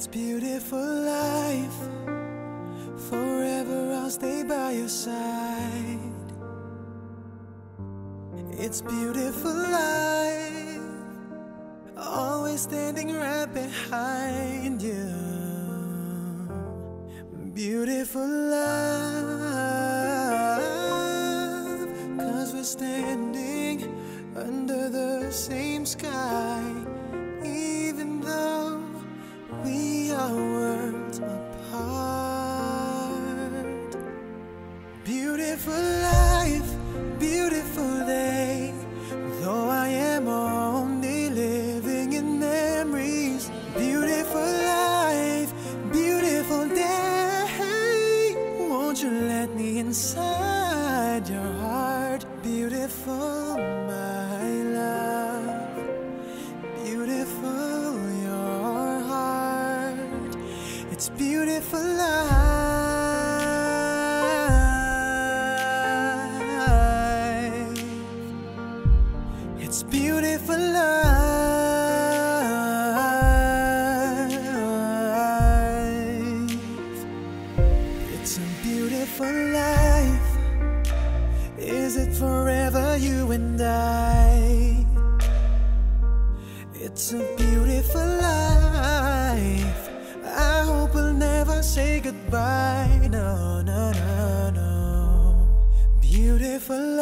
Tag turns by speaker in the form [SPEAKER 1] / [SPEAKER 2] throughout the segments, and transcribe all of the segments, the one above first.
[SPEAKER 1] It's beautiful life. Forever I'll stay by your side. It's beautiful life. Always standing right behind you. Beautiful love, 'cause we're standing under the same sky, even though we are worlds apart. Beautiful life, beautiful day, though I am only living in memories. Beautiful life, beautiful day, won't you let me inside your heart? Beautiful, my love, beautiful your heart. It's beautiful life. It's beautiful life. It's a beautiful life. Is it forever, you and I? It's a beautiful life. I hope we'll never say goodbye. No, no, no, no. Beautiful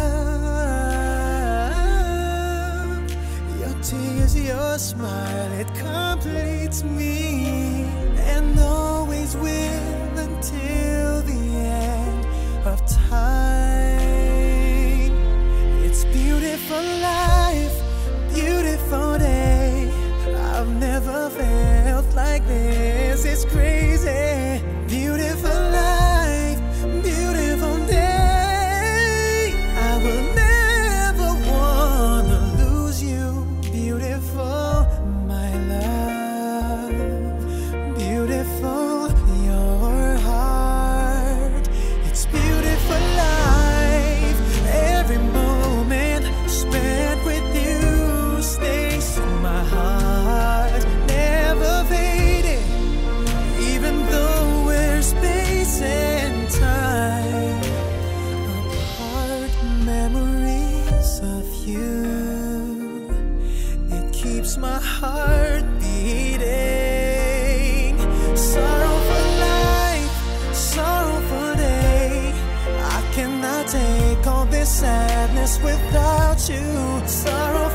[SPEAKER 1] love. Your tears, your smile, it completes me, and always will until the end of time. It's beautiful life, beautiful day. I've never felt like this. It's crazy. Beautiful life, beautiful day. I will never wanna lose you. Beautiful, my love. Beautiful, your heart. It's beautiful life. Every moment spent with you stays in my heart, never fading, even though we're space and time apart. Memories of you, it keeps my heart beating. Sorrowful life, sorrowful day, I cannot take all this sadness without you. Sorrowful